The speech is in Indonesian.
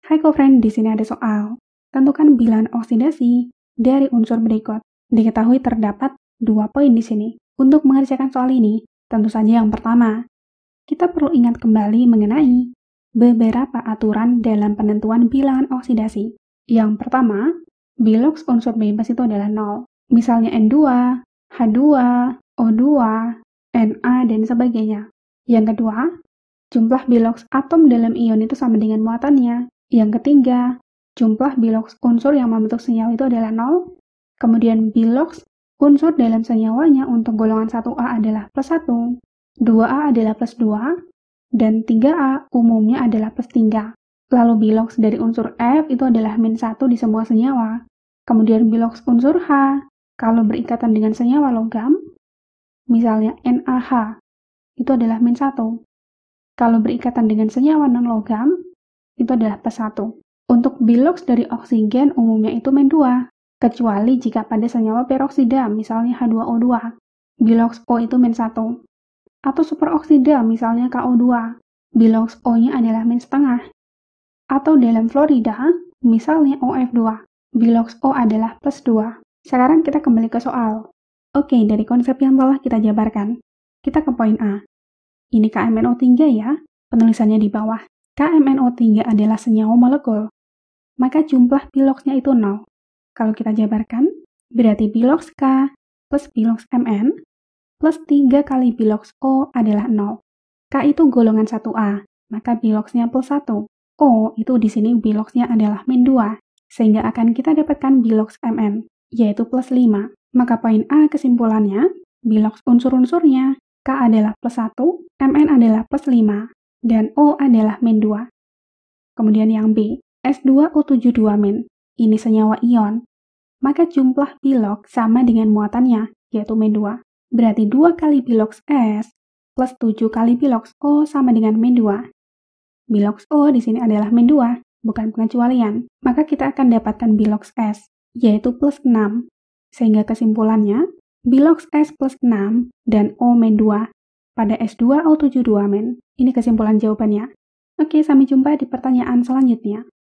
Hai co-friend, di sini ada soal. Tentukan bilangan oksidasi dari unsur berikut. Diketahui terdapat 2 poin di sini. Untuk mengerjakan soal ini, tentu saja yang pertama, kita perlu ingat kembali mengenai beberapa aturan dalam penentuan bilangan oksidasi. Yang pertama, biloks unsur bebas itu adalah 0. Misalnya N2, H2, O2, Na, dan sebagainya. Yang kedua, jumlah biloks atom dalam ion itu sama dengan muatannya. Yang ketiga, jumlah biloks unsur yang membentuk senyawa itu adalah 0. Kemudian biloks unsur dalam senyawanya untuk golongan 1A adalah plus 1, 2A adalah plus 2, dan 3A umumnya adalah plus 3. Lalu biloks dari unsur F itu adalah min 1 di semua senyawa. Kemudian biloks unsur H, kalau berikatan dengan senyawa logam, misalnya NaH, itu adalah min 1. Kalau berikatan dengan senyawa non-logam, itu adalah plus 1. Untuk biloks dari oksigen umumnya itu min 2, kecuali jika pada senyawa peroksida, misalnya H2O2, biloks O itu min 1. Atau superoksida, misalnya KO2, biloks O-nya adalah min setengah. Atau dalam fluorida, misalnya OF2, biloks O adalah plus 2. Sekarang kita kembali ke soal. Oke, dari konsep yang telah kita jabarkan, kita ke poin A. Ini KMNO3 ya, penulisannya di bawah. KMNO3 adalah senyawa molekul, maka jumlah biloksnya itu 0. Kalau kita jabarkan, berarti biloks K plus biloks Mn plus 3 kali biloks O adalah 0. K itu golongan 1A, maka biloksnya plus 1. O itu di sini biloksnya adalah min 2, sehingga akan kita dapatkan biloks Mn, yaitu plus 5. Maka poin A kesimpulannya, biloks unsur-unsurnya K adalah plus 1, Mn adalah plus 5, dan O adalah min 2. Kemudian yang B, S2O72-. Ini senyawa ion. Maka jumlah biloks sama dengan muatannya, yaitu min 2. Berarti 2 kali biloks S plus 7 kali biloks O sama dengan min 2. Biloks O di sini adalah min 2, bukan pengecualian. Maka kita akan dapatkan biloks S, yaitu plus 6. Sehingga kesimpulannya, biloks S plus 6 dan O min 2 pada S2O72-. Ini kesimpulan jawabannya. Oke, sampai jumpa di pertanyaan selanjutnya.